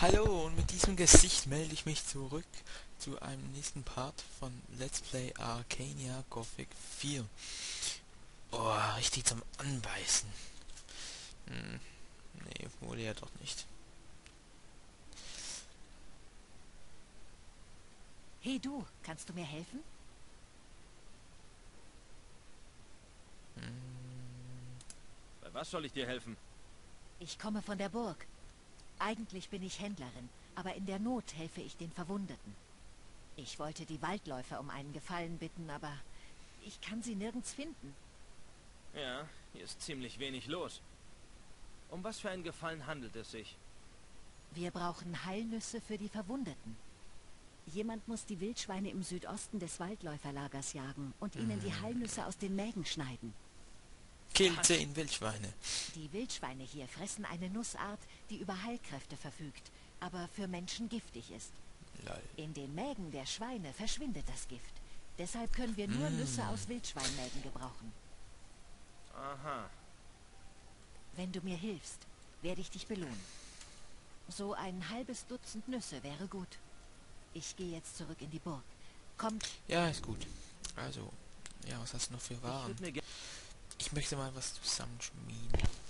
Hallo, und mit diesem Gesicht melde ich mich zurück zu einem nächsten Part von Let's Play Arcania Gothic 4. Oh, richtig zum Anbeißen. Nee, wurde ja doch nicht. Hey du, kannst du mir helfen? Bei was soll ich dir helfen? Ich komme von der Burg. Eigentlich bin ich Händlerin, aber in der Not helfe ich den Verwundeten. Ich wollte die Waldläufer um einen Gefallen bitten, aber ich kann sie nirgends finden. Ja, hier ist ziemlich wenig los. Um was für einen Gefallen handelt es sich? Wir brauchen Heilnüsse für die Verwundeten. Jemand muss die Wildschweine im Südosten des Waldläuferlagers jagen und ihnen die Heilnüsse aus den Mägen schneiden. Kill 10 Wildschweine. Die Wildschweine hier fressen eine Nussart, die über Heilkräfte verfügt, aber für Menschen giftig ist. Lol. In den Mägen der Schweine verschwindet das Gift. Deshalb können wir nur Nüsse aus Wildschweinmägen gebrauchen. Aha. Wenn du mir hilfst, werde ich dich belohnen. So ein halbes Dutzend Nüsse wäre gut. Ich gehe jetzt zurück in die Burg. Kommt. Ja, ist gut. Also, ja, was hast du noch für Ich Waren? würde mir Ich möchte mal was zusammenschmieden.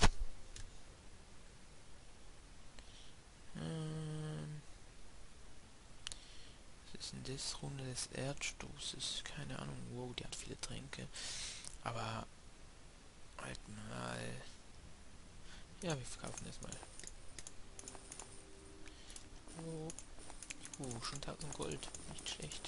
Was ist denn das? Runde des Erdstoßes. Keine Ahnung. Wow, die hat viele Tränke. Aber halt mal. Ja, wir verkaufen das mal. Oh, schon 1000 Gold. Nicht schlecht.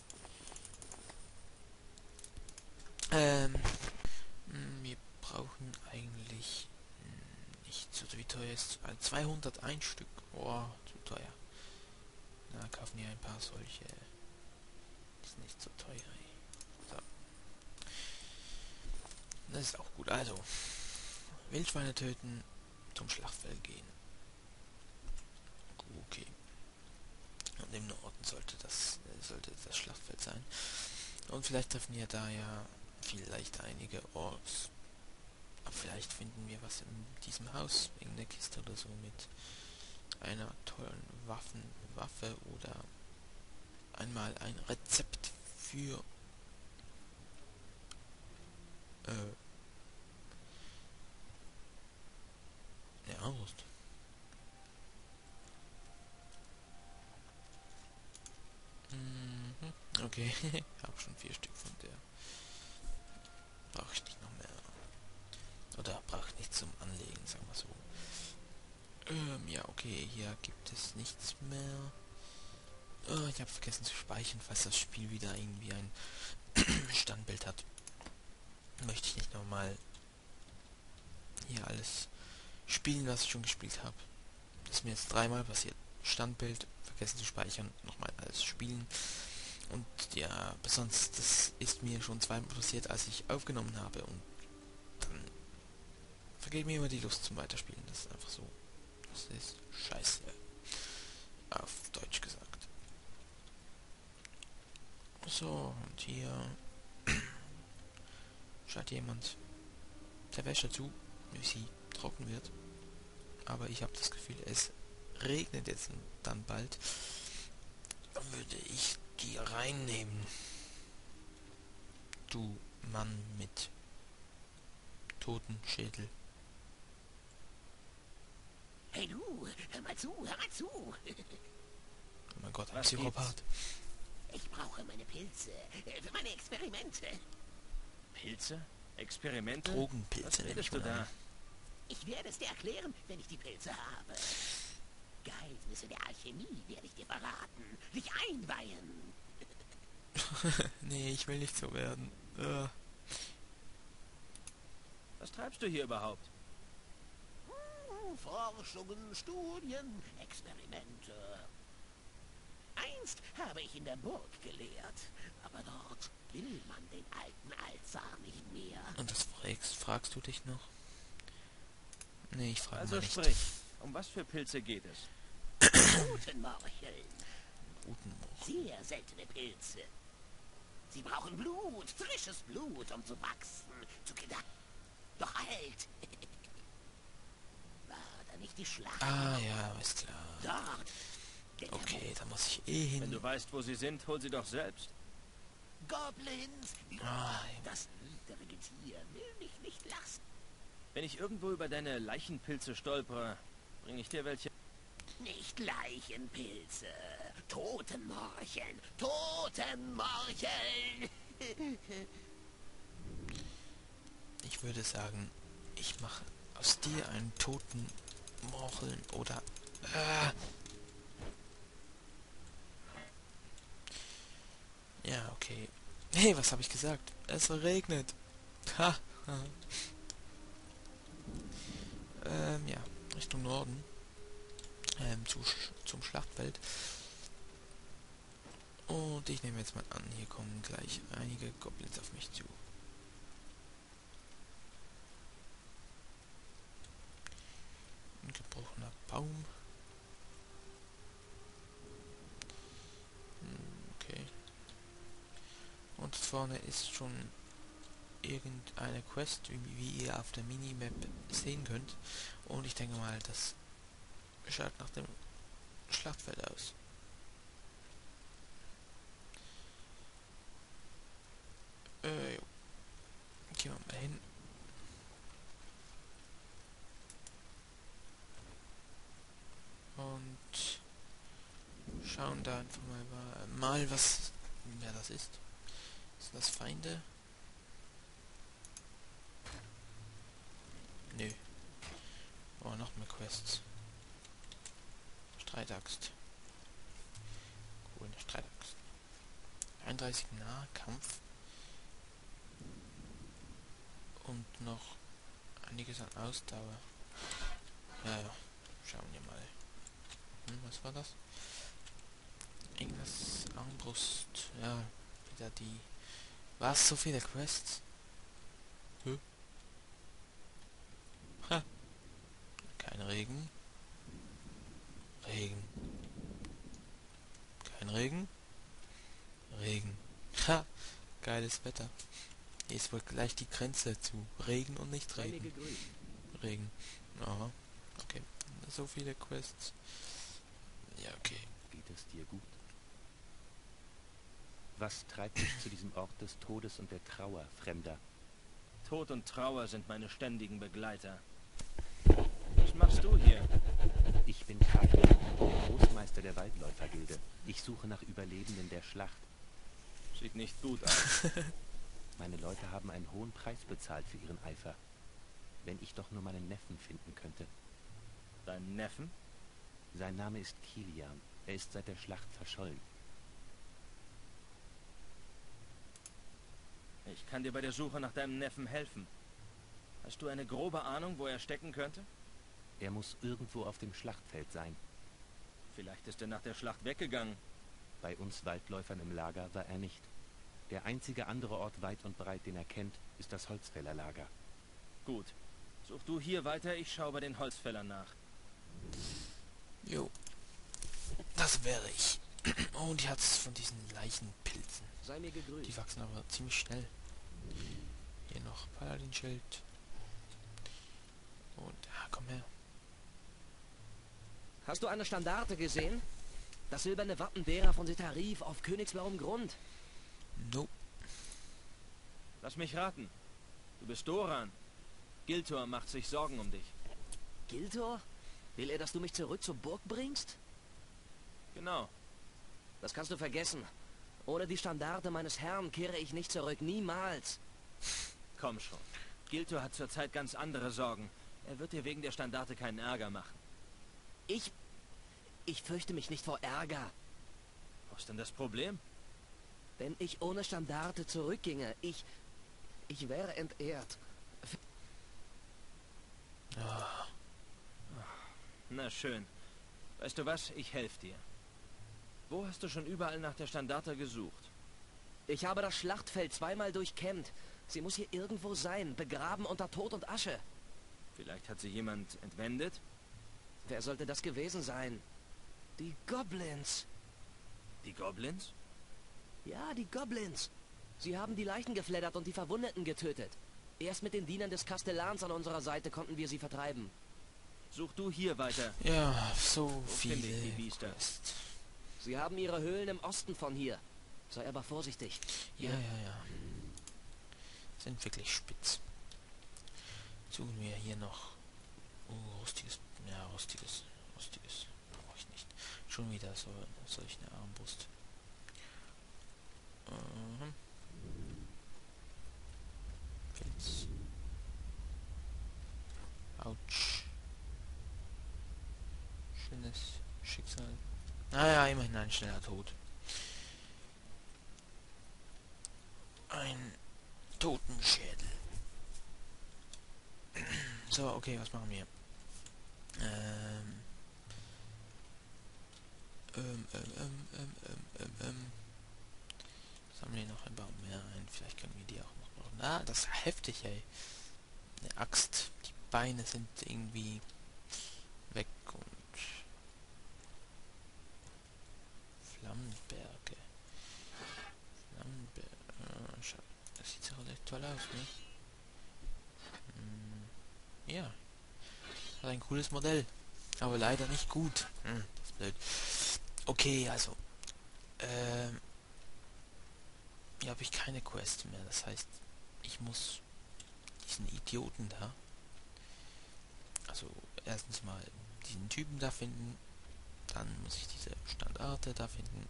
Wir brauchen eigentlich nicht so wie teuer ist. 201 Stück. Oh, zu teuer. Na, kaufen wir ein paar solche. Ist nicht so teuer. So. Das ist auch gut. Also, Wildschweine töten, zum Schlachtfeld gehen. Okay. Und im Norden sollte das Schlachtfeld sein. Und vielleicht treffen wir da ja vielleicht einige Orks. Aber vielleicht finden wir was in diesem Haus, irgendeine Kiste oder so mit einer tollen Waffe oder einmal ein Rezept für eine Armbrust. Okay, habe schon 4 Stück von der. Brauche ich nicht noch mehr. Oder brauche ich nicht zum Anlegen, sagen wir so. Ja, okay, hier gibt es nichts mehr. Oh, ich habe vergessen zu speichern, falls das Spiel wieder irgendwie ein Standbild hat. Möchte ich nicht nochmal hier alles spielen, was ich schon gespielt habe. Das ist mir jetzt 3-mal passiert. Standbild, vergessen zu speichern, nochmal alles spielen. Und ja, besonders, das ist mir schon 2-mal passiert, als ich aufgenommen habe. Und dann vergeht mir immer die Lust zum Weiterspielen. Das ist einfach so. Das ist scheiße. Auf Deutsch gesagt. So, und hier schaut jemand der Wäsche zu, wie sie trocken wird. Aber ich habe das Gefühl, es regnet jetzt dann bald. Dann würde ich die reinnehmen. Du Mann mit Totenschädel. Hey du, hör mal zu, hör mal zu. Oh mein Gott, ein Was gibt's? Psychopath. Ich brauche meine Pilze für meine Experimente. Pilze? Experimente? Drogenpilze Was nehme ich redest du mal da? an. Ich werde es dir erklären, wenn ich die Pilze habe. Geheimnisse der Alchemie werde ich dir verraten, dich einweihen. Nee, ich will nicht so werden. Was treibst du hier überhaupt? Forschungen, Studien, Experimente. Einst habe ich in der Burg gelehrt, aber dort will man den alten Altsar nicht mehr. Und das fragst du dich noch? Nee, ich frage Also mal nicht. sprich, um was für Pilze geht es? Rutenmorcheln, Guten Morgen. sehr seltene Pilze. Sie brauchen Blut, frisches Blut, um zu wachsen, zu gedeihen. Doch halt! War da nicht die Schlacht? Ah ja, ist klar. dort. Denn der Okay, da muss ich eh Wenn hin. du weißt, wo sie sind, hol sie doch selbst. Goblins, Ah, das niedere Getier will mich nicht lassen. Wenn ich irgendwo über deine Leichenpilze stolpere, bringe ich dir welche. Nicht Leichenpilze, Totenmorcheln, Totenmorcheln. ich würde sagen, ich mache aus dir einen toten Morcheln oder... Ja, okay. Hey, was habe ich gesagt? Es regnet. Ha. Ja, Richtung Norden. Zum Schlachtfeld. Und ich nehme jetzt mal an, hier kommen gleich einige Goblins auf mich zu. Ein gebrochener Baum. Okay. Und vorne ist schon irgendeine Quest, wie ihr auf der Minimap sehen könnt. Und ich denke mal, das schaut nach dem Schlachtfeld aus. Jo. Gehen wir mal hin. Und schauen da einfach mal was, wer das ist. Sind das Feinde? Nö. Oh, noch mehr Quests. Streitaxt. Cool, eine Streitaxt. 31 Nahkampf. Und noch einiges an Ausdauer. Ja, schauen wir mal. Was war das? Irgendwas Armbrust. Ja, wieder die... Was? So viele Quests? Ha. Kein Regen. Regen. Kein Regen. Regen. Ha. Geiles Wetter. Hier ist wohl gleich die Grenze zu Regen und nicht Regen. Regen. Aha. Okay. So viele Quests. Ja, okay. Geht es dir gut? Was treibt dich zu diesem Ort des Todes und der Trauer, Fremder? Tod und Trauer sind meine ständigen Begleiter. Was machst du hier? Ich bin Kafir, der Großmeister der Waldläufergilde. Ich suche nach Überlebenden der Schlacht. Sieht nicht gut aus. Meine Leute haben einen hohen Preis bezahlt für ihren Eifer. Wenn ich doch nur meinen Neffen finden könnte. Deinen Neffen? Sein Name ist Kilian. Er ist seit der Schlacht verschollen. Ich kann dir bei der Suche nach deinem Neffen helfen. Hast du eine grobe Ahnung, wo er stecken könnte? Er muss irgendwo auf dem Schlachtfeld sein. Vielleicht ist er nach der Schlacht weggegangen. Bei uns Waldläufern im Lager war er nicht. Der einzige andere Ort weit und breit, den er kennt, ist das Holzfällerlager. Gut. Such du hier weiter, ich schaue bei den Holzfällern nach. Jo. Das wäre ich. Und die hat es von diesen Leichenpilzen. Sei mir gegrüßt. Die wachsen aber ziemlich schnell. Hier noch Paladinschild. Und, komm her. Hast du eine Standarte gesehen? Das silberne Wappen derer von Setarif auf königsblauem Grund. Nope. Lass mich raten. Du bist Doran. Giltor macht sich Sorgen um dich. Giltor? Will er, dass du mich zurück zur Burg bringst? Genau. Das kannst du vergessen. Ohne die Standarte meines Herrn kehre ich nicht zurück. Niemals. Komm schon. Giltor hat zurzeit ganz andere Sorgen. Er wird dir wegen der Standarte keinen Ärger machen. Ich fürchte mich nicht vor Ärger. Was ist denn das Problem? Wenn ich ohne Standarte zurückginge, ich wäre entehrt. Na schön. Weißt du was? Ich helfe dir. Wo hast du schon überall nach der Standarte gesucht? Ich habe das Schlachtfeld zweimal durchkämmt. Sie muss hier irgendwo sein, begraben unter Tod und Asche. Vielleicht hat sie jemand entwendet? Wer sollte das gewesen sein? Die Goblins. Die Goblins? Ja, die Goblins. Sie haben die Leichen gefleddert und die Verwundeten getötet. Erst mit den Dienern des Kastellans an unserer Seite konnten wir sie vertreiben. Such du hier weiter. Ja, so Wo finde ich die viele Biester? Quests. Sie haben ihre Höhlen im Osten von hier. Sei aber vorsichtig. Ja, ja, ja. Sind wirklich spitz. Suchen wir hier noch. Oh, rustiges. Ja, rustiges. Rustiges. Brauche ich nicht. Schon wieder so solch eine Armbrust. Pilz. Autsch. Schönes Schicksal. Naja, immerhin ein schneller Tod. Ein Totenschädel. So, okay, was machen wir? Sammeln wir noch ein paar mehr ein. Vielleicht können wir die auch noch brauchen. Ah, das ist heftig, ey. Eine Axt. Die Beine sind irgendwie weg und Flammenberge. Flammenberge. Das sieht ja recht toll aus, ne? Ja. Hat ein cooles Modell. Aber leider nicht gut. Das ist blöd. Okay, also. Hier habe ich keine Quest mehr. Das heißt, ich muss diesen Idioten da. Also erstens mal diesen Typen da finden. Dann muss ich diese Standarte da finden.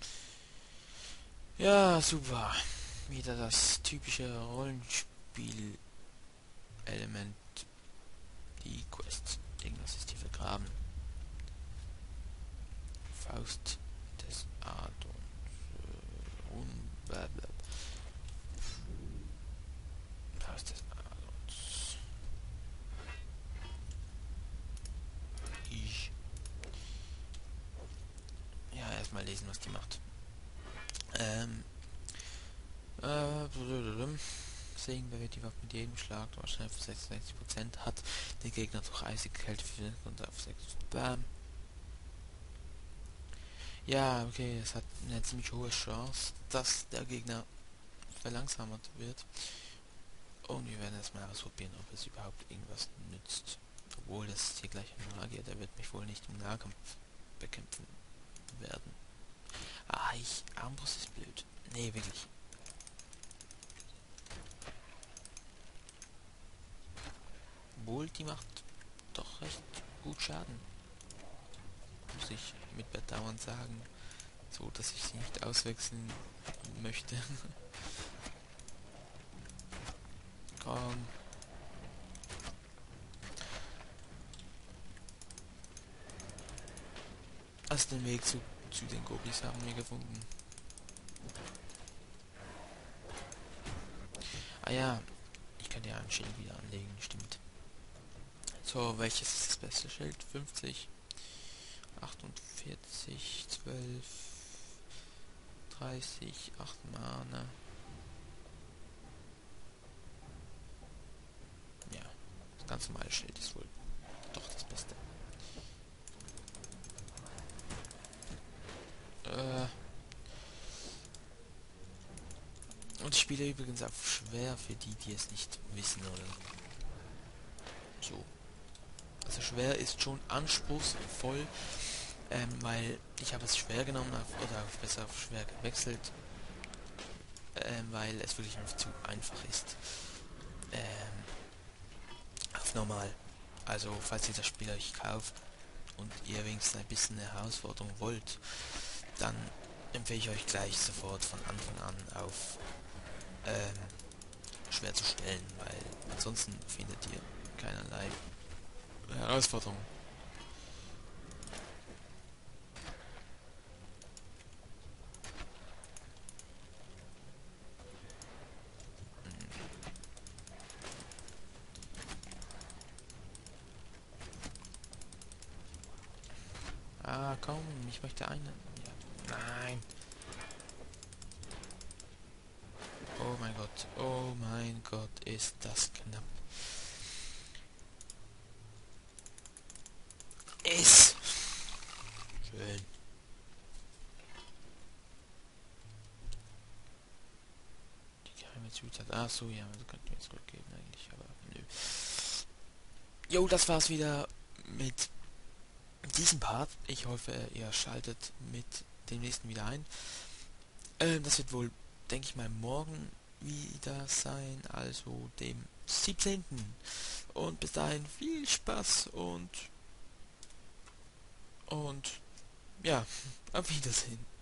Ja, super. Wieder das typische Rollenspiel-Element. Die Quest. Irgendwas ist hier vergraben. Faust des Adons. Faust des Adons. Ja, erstmal lesen, was die macht. Segen bewährt die Waffe mit jedem Schlag, wahrscheinlich für 66% hat der Gegner durch eisige Kälte und auf 6. Bam. Ja, okay, es hat eine ziemlich hohe Chance, dass der Gegner verlangsamt wird. Und wir werden es mal ausprobieren, ob es überhaupt irgendwas nützt. Obwohl, das ist hier gleich ein Magier, der wird mich wohl nicht im Nahkampf bekämpfen werden. Armbrust ist blöd. Nee, wirklich. Obwohl, die macht doch recht gut Schaden. Muss ich mit Bedauern sagen. So, dass ich sie nicht auswechseln möchte. Komm. Also den Weg zu den Gobis haben wir gefunden. Ah ja, ich kann ja ein Schild wieder anlegen, stimmt. So, welches ist das beste Schild? 50, 48, 12, 30, 8 Mana. Ja, das ganz normale Schild ist wohl doch das Beste. Und ich spiele übrigens auf schwer für die, die es nicht wissen oder so. Also schwer ist schon anspruchsvoll, weil ich habe es schwer genommen oder besser auf schwer gewechselt, weil es wirklich zu einfach ist. Auf normal. Also falls ihr das Spiel euch kauft und ihr wenigstens ein bisschen eine Herausforderung wollt, dann empfehle ich euch gleich sofort von Anfang an auf schwer zu stellen, weil ansonsten findet ihr keinerlei Herausforderung. Ah, komm, ich möchte einen. Ja. Nein. Oh mein Gott, ist das knapp. Ist schön. Die geheime Zutat. Ach so, ja, das könnten wir jetzt zurückgeben eigentlich, aber nö. Jo, das war's wieder mit diesem Part. Ich hoffe, ihr schaltet mit dem nächsten wieder ein. Das wird wohl, denke ich mal, morgen wieder sein, also dem 17. Und bis dahin viel Spaß und ja, auf Wiedersehen.